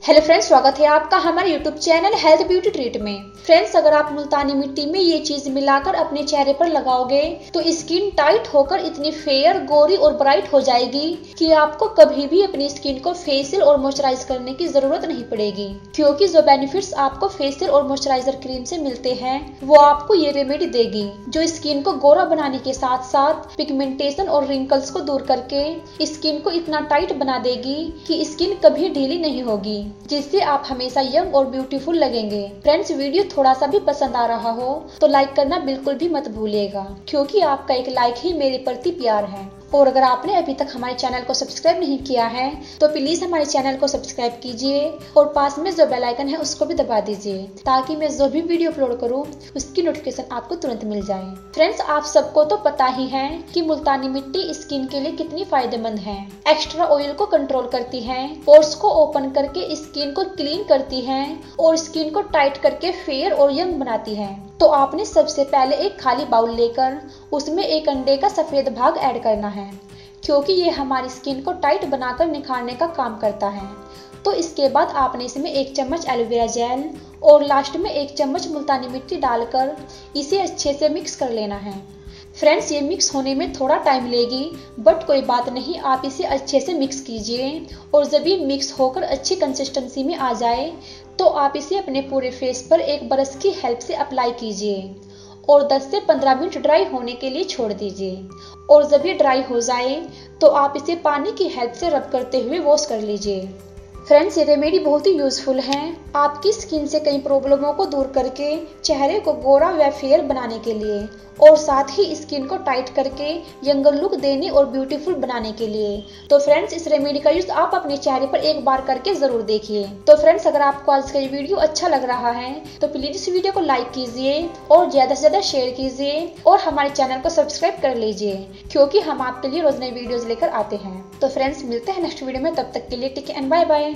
Hello friends, स्वागत है आपका हमारे YouTube channel health beauty treat में। फ्रेंड्स, अगर आप मुल्तानी मिट्टी में ये चीज मिलाकर अपने चेहरे पर लगाओगे तो स्किन टाइट होकर इतनी फेयर, गोरी और ब्राइट हो जाएगी कि आपको कभी भी अपनी स्किन को फेशियल और मॉइस्चराइज करने की जरूरत नहीं पड़ेगी, क्योंकि जो बेनिफिट्स आपको फेशियल और मॉइस्चराइजर क्रीम से मिलते हैं वो आपको ये रेमेडी देगी, जो स्किन को गोरा बनाने के साथ साथ पिगमेंटेशन और रिंकल्स को दूर करके स्किन को इतना टाइट बना देगी कि स्किन कभी ढीली नहीं होगी, जिससे आप हमेशा यंग और ब्यूटीफुल लगेंगे। फ्रेंड्स, वीडियो थोड़ा सा भी पसंद आ रहा हो तो लाइक करना बिल्कुल भी मत भूलिएगा, क्योंकि आपका एक लाइक ही मेरे प्रति प्यार है। और अगर आपने अभी तक हमारे चैनल को सब्सक्राइब नहीं किया है तो प्लीज हमारे चैनल को सब्सक्राइब कीजिए और पास में जो बेल आइकन है उसको भी दबा दीजिए, ताकि मैं जो भी वीडियो अपलोड करूं उसकी नोटिफिकेशन आपको तुरंत मिल जाए। फ्रेंड्स, आप सबको तो पता ही है कि मुल्तानी मिट्टी स्किन के लिए कितनी फायदेमंद है। एक्स्ट्रा ऑयल को कंट्रोल करती है, पोर्स को ओपन करके स्किन को क्लीन करती है और स्किन को टाइट करके फेयर और यंग बनाती है। तो आपने सबसे पहले एक खाली बाउल लेकर उसमें एक अंडे का सफेद भाग ऐड करना है, क्योंकि ये हमारी स्किन को टाइट बनाकर निखारने का काम करता है। तो इसके बाद आपने इसमें 1 चम्मच एलोवेरा जेल और लास्ट में 1 चम्मच मुल्तानी मिट्टी डालकर इसे अच्छे से मिक्स कर लेना है। फ्रेंड्स, ये मिक्स होने में थोड़ा टाइम लेगी, बट कोई बात नहीं, आप इसे अच्छे से मिक्स कीजिए और जब ये मिक्स होकर अच्छी कंसिस्टेंसी में आ जाए तो आप इसे अपने पूरे फेस पर एक ब्रश की हेल्प से अप्लाई कीजिए और 10 से 15 मिनट ड्राई होने के लिए छोड़ दीजिए। और जब ये ड्राई हो जाए तो आप इसे पानी की हेल्प से रब करते हुए वॉश कर लीजिए। फ्रेंड्स, ये रेमेडी बहुत ही यूजफुल है आपकी स्किन से कई प्रॉब्लमों को दूर करके चेहरे को गोरा व फेयर बनाने के लिए, और साथ ही स्किन को टाइट करके यंगर लुक देने और ब्यूटीफुल बनाने के लिए। तो फ्रेंड्स, इस रेमेडी का यूज आप अपने चेहरे पर एक बार करके जरूर देखिए। तो फ्रेंड्स, अगर आपको आज का ये वीडियो अच्छा लग रहा है तो प्लीज इस वीडियो को लाइक कीजिए और ज्यादा से ज्यादा शेयर कीजिए और हमारे चैनल को सब्सक्राइब कर लीजिए, क्योंकि हम आपके लिए रोज नई वीडियोज लेकर आते हैं। तो फ्रेंड्स, मिलते हैं नेक्स्ट वीडियो में, तब तक के लिए take care and bye bye.